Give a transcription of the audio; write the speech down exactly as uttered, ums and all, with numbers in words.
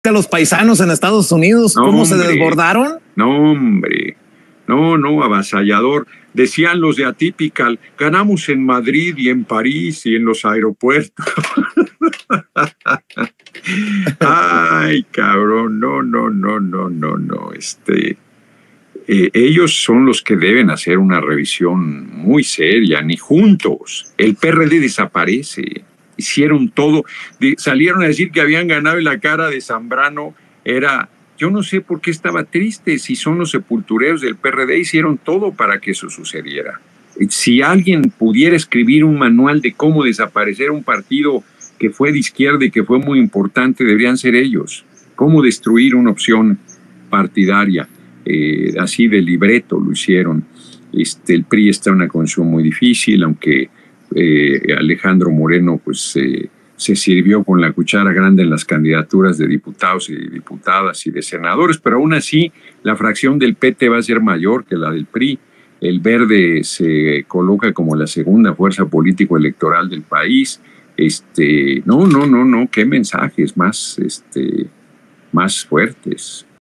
a los paisanos en Estados Unidos, no, ¿cómo hombre, se desbordaron? No, hombre, no, no, avasallador. Decían los de Atypical, ganamos en Madrid y en París y en los aeropuertos. Ay, cabrón, no, no, no, no, no, no, este... Eh, ellos son los que deben hacer una revisión muy seria, ni juntos. El P R D desaparece, hicieron todo, de, salieron a decir que habían ganado y la cara de Zambrano era, yo no sé por qué estaba triste, si son los sepultureros del P R D, hicieron todo para que eso sucediera. Si alguien pudiera escribir un manual de cómo desaparecer un partido que fue de izquierda y que fue muy importante, deberían ser ellos. Cómo destruir una opción partidaria. Eh, así de libreto lo hicieron. Este, el P R I está en una condición muy difícil, aunque eh, Alejandro Moreno pues eh, se sirvió con la cuchara grande en las candidaturas de diputados y diputadas y de senadores, pero aún así la fracción del P T va a ser mayor que la del P R I. El Verde se coloca como la segunda fuerza político-electoral del país. Este, no, no, no, no, qué mensajes más, este, más fuertes.